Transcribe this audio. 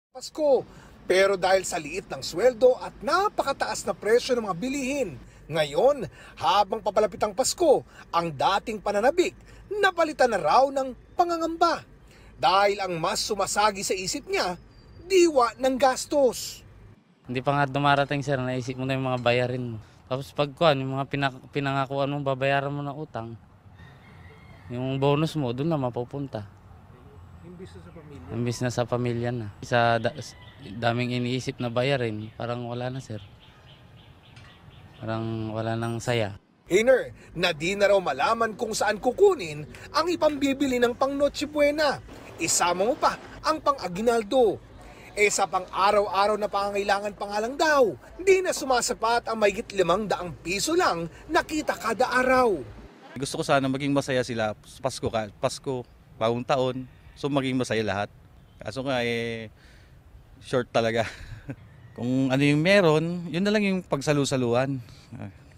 Pasko. Pero dahil sa liit ng sweldo at napakataas na presyo ng mga bilihin, ngayon, habang papalapit ang Pasko, ang dating pananabik napalitan na raw ng pangangamba. Dahil ang mas sumasagi sa isip niya, diwa ng gastos. Hindi pa nga dumarating sir, naisip mo na yung mga bayarin mo. Tapos pagkuhan, yung mga pinangakuan mo, babayaran mo ng utang. Yung bonus mo, doon na mapupunta. Imbis na sa pamilya. Imbis na sa pamilya na. Daming iniisip na bayarin, parang wala na sir. Parang wala nang saya. Hiner, na di na raw malaman kung saan kukunin ang ipambibili ng pang Noche Buena. Isama mo pa ang pang Aguinaldo. Sa pang araw-araw na pangangailangan pa nga lang daw, di na sumasapat ang mahigit 500 piso lang nakita kada araw. Gusto ko sana maging masaya sila Pasko, bagong taon, so maging masaya lahat. Kaso nga short talaga. Kung ano yung meron, yun na lang yung pagsalu-saluhan.